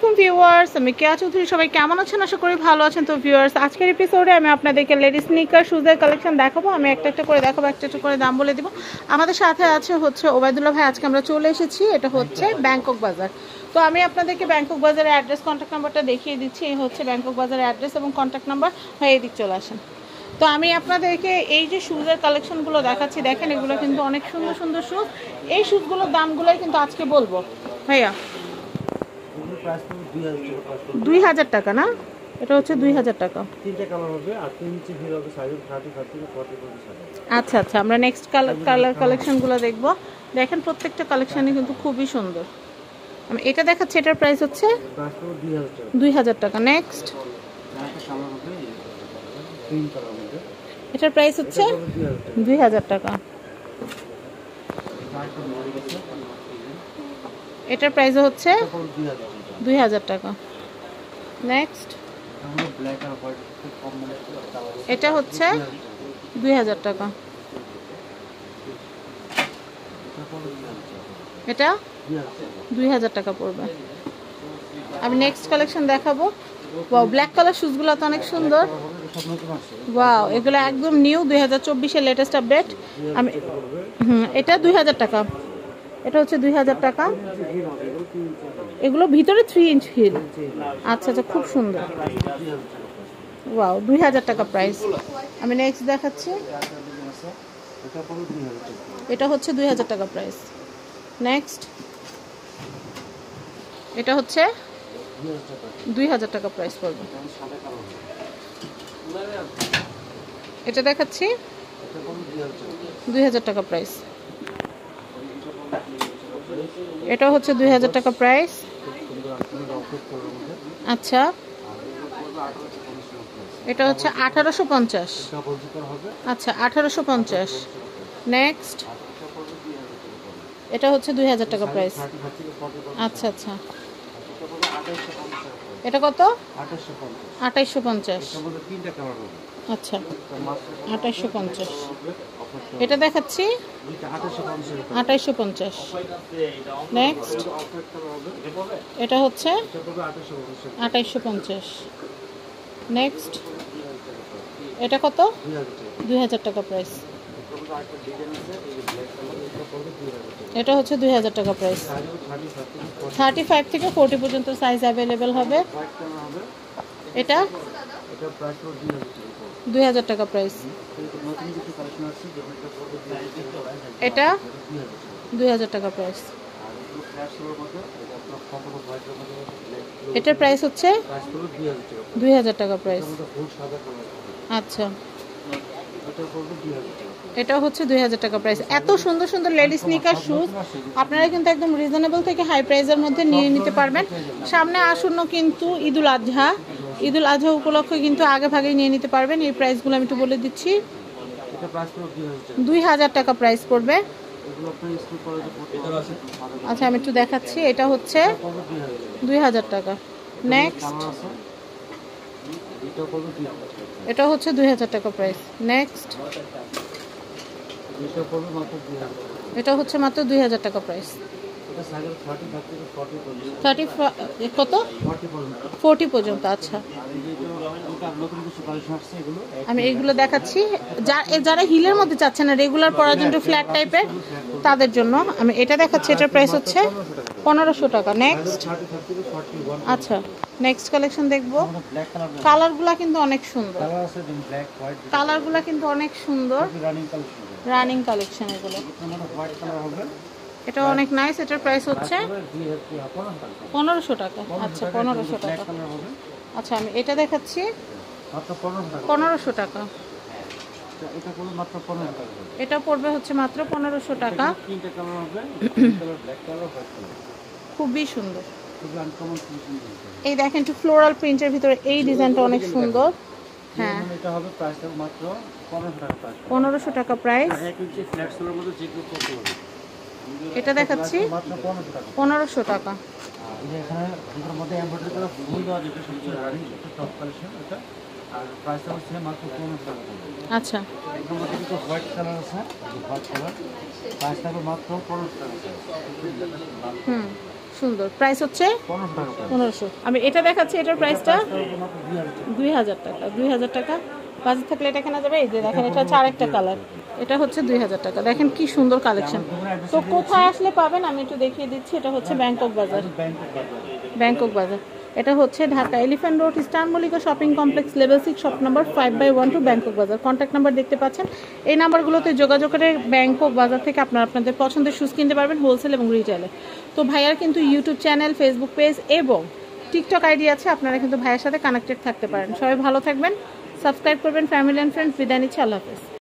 আলাইকুম ভিউয়ার্স, আমি কেয়া চৌধুরী। সবাই কেমন আছেন? আশা করি ভালো আছেন। তো ভিউয়ার্স, আজকের এপিসোডে আমি আপনাদেরকে লেডিস স্নিকার শুজের কালেকশন দেখাবো। আমি একটা একটা করে দেখাবো, একটা একটা করে দাম বলে দিব। আমাদের সাথে আছে হচ্ছে ওবায়দুল্লাহ ভাই। আজকে আমরা চলে এসেছি, এটা হচ্ছে ব্যাংকক বাজার। তো আমি আপনাদেরকে ব্যাংকক বাজারের অ্যাড্রেস, কন্ট্যাক্ট নাম্বারটা দেখিয়ে দিচ্ছি। এই হচ্ছে ব্যাংকক বাজারের অ্যাড্রেস এবং কন্ট্যাক্ট নাম্বার। হয় এদিক চলে আসেন। তো আমি আপনাদেরকে এই যে শুজের কালেকশনগুলো দেখাচ্ছি, দেখেন এগুলো কিন্তু অনেক সুন্দর সুন্দর শুজ। এই শুজগুলোর দামগুলোই কিন্তু আজকে বলবো ভাইয়া। 2000 টাকা না? এটা হচ্ছে 2000 টাকা। তিনটা কালার হবে আর 3 ইঞ্চি হিল হবে, সাইজ 35 থেকে 40 পর্যন্ত সাইজ। আচ্ছা আচ্ছা, আমরা নেক্সট কালার কালেকশনগুলো দেখব। দেখেন প্রত্যেকটা কালেকশনই কিন্তু খুবই সুন্দর। আমি এটা দেখাচ্ছি, এটার প্রাইস হচ্ছে 2000 টাকা। নেক্সট এটার প্রাইস হচ্ছে 2000 টাকা। এটার প্রাইস হচ্ছে 2000 টাকা। নেক্সট এটা হচ্ছে 2000 টাকা। এটা 2000 টাকা পড়বে। আমি নেক্সট কালেকশন দেখাবো। ওয়াও, ব্ল্যাক কালার শুজগুলো তো অনেক সুন্দর। ওয়াও, এগুলো একদম নিউ, 2024-এর লেটেস্ট আপডেট। আমি এটা 2000 টাকা। এটা হচ্ছে 2000 টাকা। এগুলো ভিতরে 3 ইঞ্চ হিল। আচ্ছা আচ্ছা, খুব সুন্দর। ওয়াও, 2000 টাকা প্রাইস। আমি নেক্সট দেখাচ্ছি, এটা হচ্ছে 2000 টাকা প্রাইস। নেক্সট এটা হচ্ছে 2000 টাকা প্রাইস পড়বে। এটা দেখাচ্ছি 2000 টাকা প্রাইস। এটা হচ্ছে 2000 টাকা প্রাইস। আচ্ছা, এটা হচ্ছে 1850। আচ্ছা, 1850। নেক্সট এটা হচ্ছে 2000 টাকা প্রাইস। আচ্ছা আচ্ছা, এটা কত? 2850। আচ্ছা, 2850। এটা দেখাচ্ছি 2850। নেক্সট এটা হচ্ছে 2850। নেক্সট এটা কত? 2000 টাকা প্রাইস। এটা হচ্ছে 2000 টাকা প্রাইস। 35 থেকে 40 পর্যন্ত সাইজ অ্যাভেলেবেল হবে। এটা 2000 টাকা প্রাইস। এটা 2000 টাকা প্রাইস। এটার প্রাইস হচ্ছে 2000 টাকা প্রাইস। আচ্ছা, এটা হচ্ছে 2000 টাকা প্রাইস। এত সুন্দর সুন্দর লেডিস স্নিকার শুজ আপনারা কিন্তু একদম রিজনেবল থেকে হাই প্রাইসের মধ্যে নিয়ে নিতে পারবেন। সামনে আসন্ন কিন্তু ঈদুল আজহা। ঈদুল আজহা উপলক্ষে কিন্তু আগে ভাগেই নিয়ে নিতে পারবেন। এই প্রাইসগুলো আমি একটু বলে দিচ্ছি। 2000 টাকা প্রাইস পড়বে। আচ্ছা, আমি একটু দেখাচ্ছি। এটা হচ্ছে 2000 টাকা। নেক্সট এটা হচ্ছে 2000 টাকা প্রাইস। নেক্সট এটা হচ্ছে মাত্র 2000 টাকা প্রাইস। 30 কত? 40 পর্যন্ত। আচ্ছা, আমি এইগুলো দেখাচ্ছি যারা হিলের মধ্যে চাচ্ছে না, রেগুলার পরার জন্য ফ্ল্যাট টাইপের, তাদের জন্য আমি এটা দেখাচ্ছি। এটার প্রাইস হচ্ছে 1500 টাকা। নেক্সট আচ্ছা, নেক্সট কালেকশন দেখবো। কালারগুলা কিন্তু অনেক সুন্দর। কালারগুলা কিন্তু অনেক সুন্দর, রানিং কালেকশন এগুলো। এটা অনেক নাইস। এটার প্রাইস হচ্ছে 1500 টাকা। আচ্ছা, 1500 টাকা। আচ্ছা, আমি এটা দেখাচ্ছি 1500 টাকা। এটা পড়বে হচ্ছে মাত্র 1500 টাকা। খুবই সুন্দর। এই দেখেন, একটু ফ্লোরাল প্রিন্টের ভিতরে এই ডিজাইনটা অনেক সুন্দর। হ্যাঁ, এটা হবে প্রাইস মাত্র 1500 টাকা প্রাইস। এটা দেখাচ্ছি 1500 টাকা। আচ্ছা, সুন্দর। প্রাইস হচ্ছে 1500 টাকা। 1500। আমি এটা দেখাচ্ছি, এটার প্রাইসটা 2000 টাকা। 2000 টাকা বাজেট থাকলে এটা কেনা যাবে। এই যে দেখেন, এটা হচ্ছে আরেকটা কালার, এটা হচ্ছে 2000 টাকা। দেখেন কি সুন্দর কালেকশন। তো কোথায় আসলে পাবেন আমি একটু দেখিয়ে দিচ্ছি। এটা হচ্ছে ব্যাংকক বাজার, ব্যাংকক বাজার। এটা হচ্ছে Dhaka elephant road, eastern Mallika shopping complex, level 6, shop number 5/12, Bangkok বাজার। কন্ট্যাক্ট নাম্বার দেখতে পাচ্ছেন, এই নাম্বারগুলোতে যোগাযোগ করে ব্যাংকক বাজার থেকে আপনারা আপনাদের পছন্দের শুজ কিনতে পারবেন হোলসেল এবং রিটেলে। তো ভাইয়ার কিন্তু ইউটিউব চ্যানেল, ফেসবুক পেজ এবং টিকটক আইডি আছে, আপনারা কিন্তু ভাইয়ের সাথে কানেক্টেড থাকতে পারেন। সবাই ভালো থাকবেন, সাবস্ক্রাইব করবেন। ফ্যামিলি অ্যান্ড ফ্রেন্ডস, বিদায় নিচ্ছি, আল্লাহ হাফেজ।